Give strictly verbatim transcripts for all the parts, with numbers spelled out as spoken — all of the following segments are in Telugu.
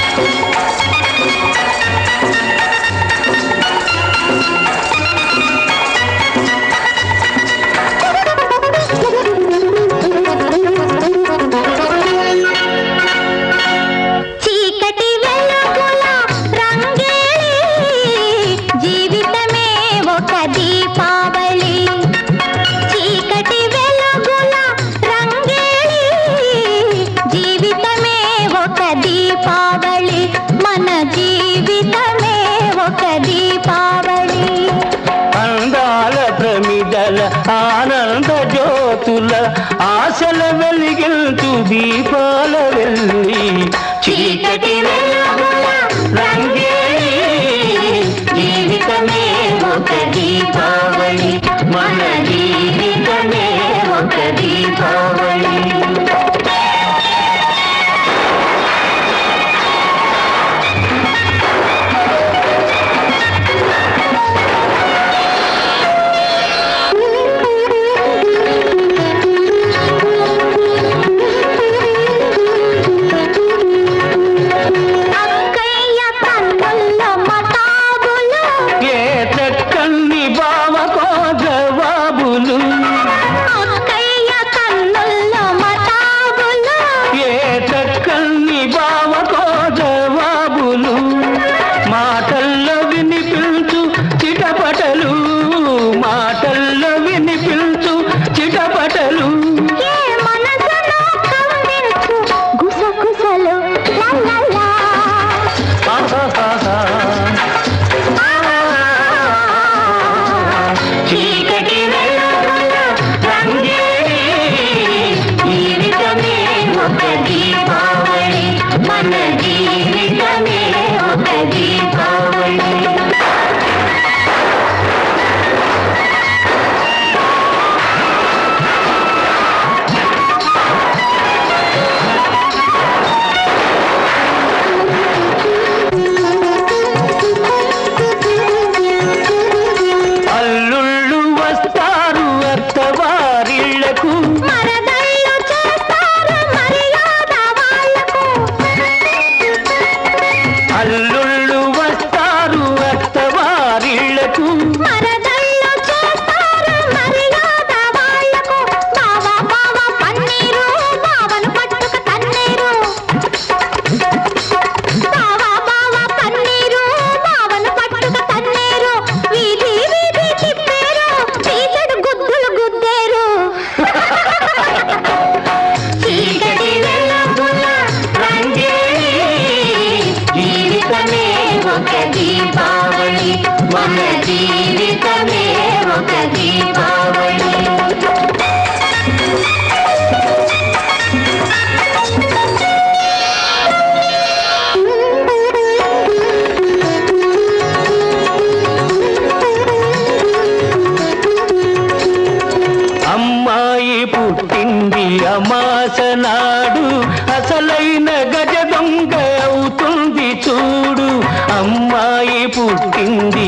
ఆనంద జ్యోతుల ఆశల వెలిగించు దీపాల వెల్లి చీకటి వెలుగుల రంగేలి జీవితమే ఒక దీపావళి మన జీవితమే ఒక దీపావళి అమాసనాడు అసలైన గజ దొంగ అవుతుంది చూడు అమ్మాయి పుట్టింది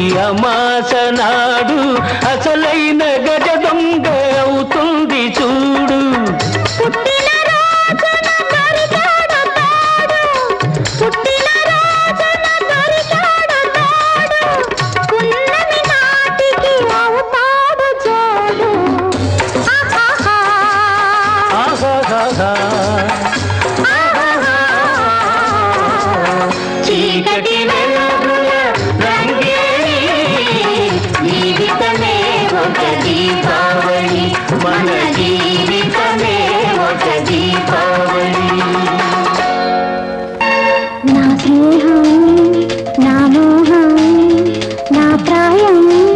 అమాసనాడు అసలైన గజ దొంగ అవుతుంది చూడు పుట్టిన రోజున దొరికాడు తాడు పుట్టిన రోజున దొరికాడు తాడు పున్నమి నాటికి అవుతాడు జోడు చీకటి వెలుగుల రంగేలి జీవితమే ఒక దీపావళి మన జీవితమే ఒక దీపావళి నా స్నేహం నా మోహం నా ప్రాయం